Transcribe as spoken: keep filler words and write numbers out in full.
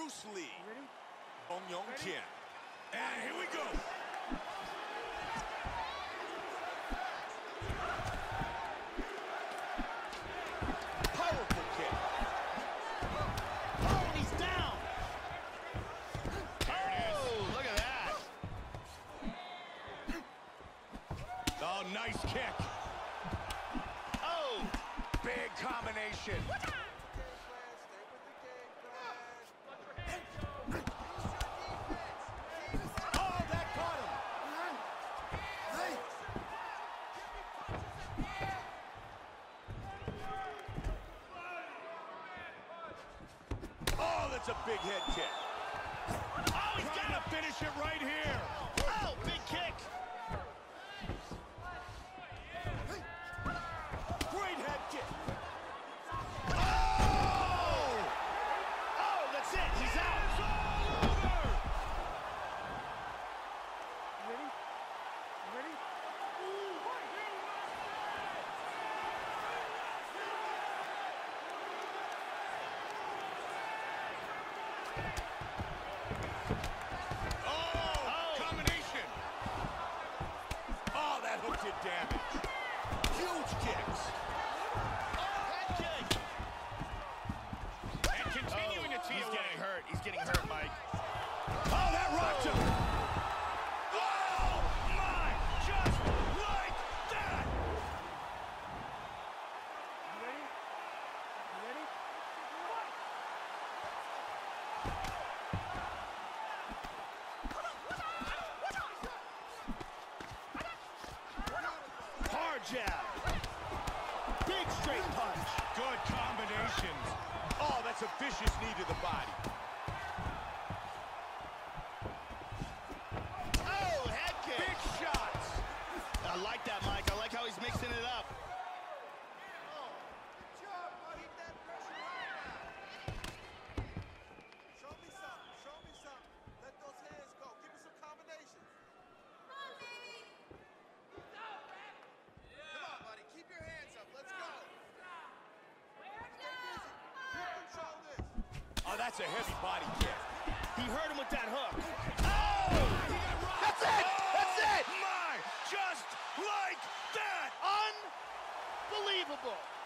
Bruce Lee. Bong Yong Kim. And here we go. Powerful kick. Oh, he's down. There it is. Oh, look at that. Oh, nice kick. Oh, big combination. Oh, that's a big head kick. Oh, he's got to finish it right here. Oh, big kick. Great head kick. Oh! Oh, that's it. He's out. It's over. Ready? Ready? Did damage. Huge kicks. Oh, head kick. And continuing oh, to tee He's away. getting hurt. He's getting hurt, Mike. Oh, that rocked him. Oh, my. Just like that. You ready? You ready? Hard jab. Big straight punch. Good combinations. Oh, that's a vicious knee to the body. Oh, head kick. Big shots. I like that, Mike. I like how he's mixing it up. Oh, good job, buddy. Keep that pressure high now. Show me something. Show me something. Let those hands go. Give me some combinations. Come on, buddy. Keep your hands up. Let's go. Stay busy. You control this. Oh, that's a heavy body kick. He hurt him with that hook. Oh! He got rocked. That's it! That's it! My, just like that. Unbelievable.